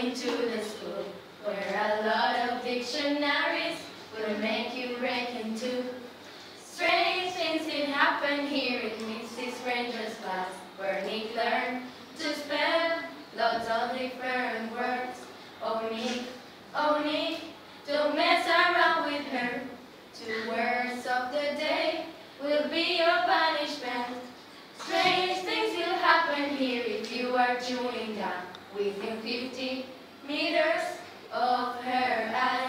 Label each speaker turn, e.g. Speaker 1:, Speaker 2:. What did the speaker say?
Speaker 1: into the school where a lot of dictionaries will make you break into. Strange things did happen here in Mrs. Granger's class, where Nick learned to spell lots of different words. Oh Nick, don't mess around with her. 2 words of the day will be your punishment. Strange things will happen here if you are chewing gum within 50 meters of her.